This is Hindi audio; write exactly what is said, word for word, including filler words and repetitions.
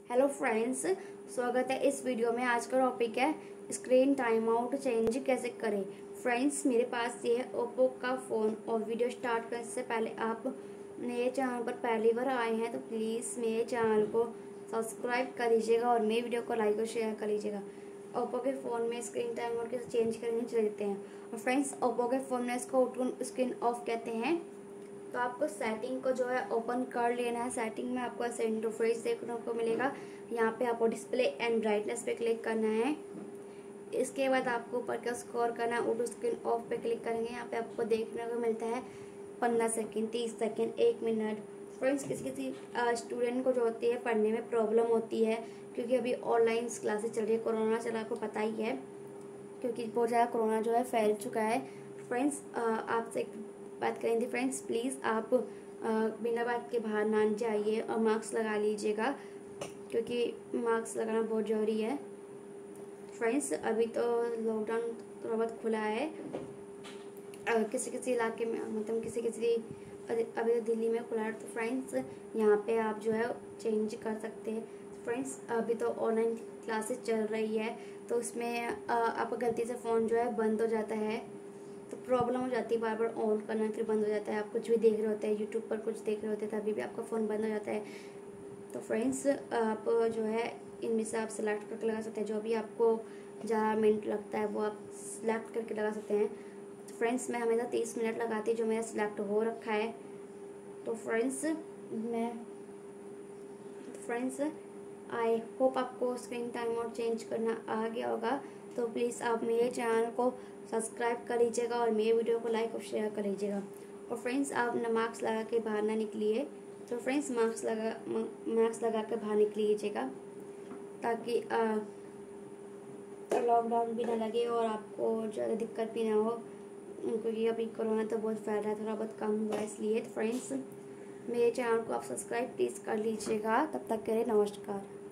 हेलो फ्रेंड्स, स्वागत है इस वीडियो में। आज का टॉपिक है स्क्रीन टाइम आउट चेंज कैसे करें। फ्रेंड्स, मेरे पास ये है ओप्पो का फ़ोन और वीडियो स्टार्ट करने से पहले आप मेरे चैनल पर पहली बार आए हैं तो प्लीज़ मेरे चैनल को सब्सक्राइब कर लीजिएगा और मेरे वीडियो को लाइक और शेयर कर लीजिएगा। ओप्पो के फ़ोन में स्क्रीन टाइम आउट कैसे चेंज करेंगे चले देते हैं। और फ्रेंड्स, ओप्पो के फ़ोन में इसको ऑटो स्क्रीन ऑफ कहते हैं। तो आपको सेटिंग को जो है ओपन कर लेना है। सेटिंग में आपको ऐसे इंटरफेस देखने को मिलेगा। यहाँ पे आपको डिस्प्ले एंड ब्राइटनेस पे क्लिक करना है। इसके बाद आपको ऊपर का स्क्रॉल करना है, ऑटो स्क्रीन ऑफ पे क्लिक करेंगे। यहाँ पे आपको देखने को मिलता है पंद्रह सेकेंड, तीस सेकेंड, एक मिनट। फ्रेंड्स, किसी किसी स्टूडेंट को जो होती है पढ़ने में प्रॉब्लम होती है, क्योंकि अभी ऑनलाइन क्लासेस चल रही है, कोरोना चला, आपको पता ही है, क्योंकि बहुत ज़्यादा कोरोना जो है फैल चुका है। फ्रेंड्स, आपसे एक बात करें थी फ्रेंड्स, प्लीज़ आप बिना बात के बाहर ना जाइए और मास्क लगा लीजिएगा, क्योंकि मास्क लगाना बहुत ज़रूरी है। फ्रेंड्स, अभी तो लॉकडाउन थोड़ा बहुत खुला है, किसी किसी इलाके में, मतलब किसी किसी अभी तो दिल्ली में खुला है। तो फ्रेंड्स, यहाँ पे आप जो है चेंज कर सकते हैं। फ्रेंड्स, अभी तो ऑनलाइन क्लासेस चल रही है, तो उसमें आपका गलती से फ़ोन जो है बंद हो जाता है तो प्रॉब्लम हो जाती है, बार बार ऑन करना फिर बंद हो जाता है। आप कुछ भी देख रहे होते हैं, यूट्यूब पर कुछ देख रहे होते हैं, तभी भी आपका फ़ोन बंद हो जाता है। तो फ्रेंड्स, आप जो है इनमें से आप सेलेक्ट करके लगा सकते हैं। जो भी आपको ज़्यादा मिनट लगता है वो आप सेलेक्ट करके लगा सकते हैं। तो फ्रेंड्स, मैं हमेशा तीस मिनट लगाती हूँ, जो मेरा सिलेक्ट हो रखा है। तो फ्रेंड्स मैं फ्रेंड्स आई होप आपको स्क्रीन टाइम आउट चेंज करना आ गया होगा। तो प्लीज़ आप मेरे चैनल को सब्सक्राइब कर लीजिएगा और मेरे वीडियो को लाइक और शेयर कर लीजिएगा। और फ्रेंड्स, आप ना मास्क लगा के बाहर ना निकलिए। तो फ्रेंड्स, मास्क लगा मास्क लगा के बाहर निकलिएगा, ताकि लॉकडाउन भी ना लगे और आपको ज़्यादा दिक्कत भी ना हो, क्योंकि अभी कोरोना तो बहुत फैल रहा है, थोड़ा बहुत कम हुआ है इसलिए। तो फ्रेंड्स, मेरे चैनल को आप सब्सक्राइब प्लीज़ कर लीजिएगा। तब तक के लिए नमस्कार।